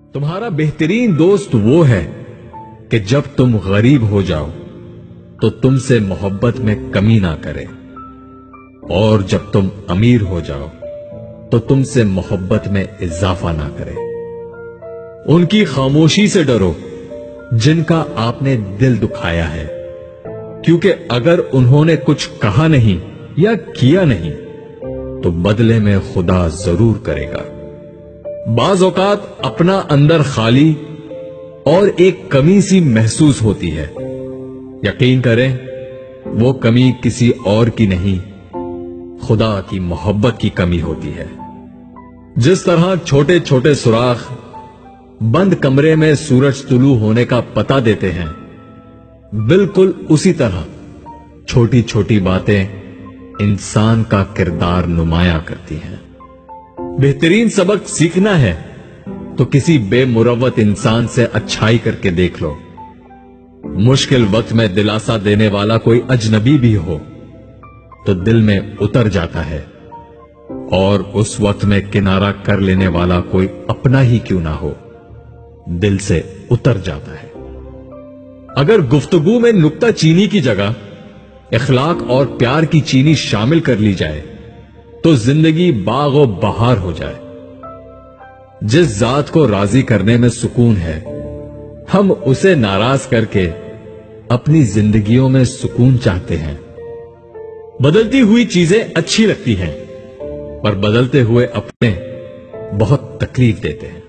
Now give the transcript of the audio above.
تمہارا بہترین دوست وہ ہے کہ جب تم غریب ہو جاؤ تو تم سے محبت میں کمی نہ کرے، اور جب تم امیر ہو جاؤ تو تم سے محبت میں اضافہ نہ کرے۔ ان کی خاموشی سے ڈرو جن کا آپ نے دل دکھایا ہے، کیونکہ اگر انہوں نے کچھ کہا نہیں یا کیا نہیں تو بدلے میں خدا ضرور کرے گا۔ بعض اوقات اپنا اندر خالی اور ایک کمی سی محسوس ہوتی ہے، یقین کریں وہ کمی کسی اور کی نہیں، خدا کی محبت کی کمی ہوتی ہے۔ جس طرح چھوٹے چھوٹے سوراخ بند کمرے میں سورج طلوع ہونے کا پتہ دیتے ہیں، بالکل اسی طرح چھوٹی چھوٹی باتیں انسان کا کردار نمایاں کرتی ہیں۔ بہترین سبق سیکھنا ہے تو کسی بے مروت انسان سے اچھائی کر کے دیکھ لو۔ مشکل وقت میں دلاسا دینے والا کوئی اجنبی بھی ہو تو دل میں اتر جاتا ہے، اور اس وقت میں کنارہ کر لینے والا کوئی اپنا ہی کیوں نہ ہو دل سے اتر جاتا ہے۔ اگر گفتگو میں نکتہ چینی کی جگہ اخلاق اور پیار کی چینی شامل کر لی جائے تو زندگی باغ و بہار ہو جائے۔ جس ذات کو راضی کرنے میں سکون ہے، ہم اسے ناراض کر کے اپنی زندگیوں میں سکون چاہتے ہیں۔ بدلتی ہوئی چیزیں اچھی لگتی ہیں، پر بدلتے ہوئے اپنے بہت تکلیف دیتے ہیں۔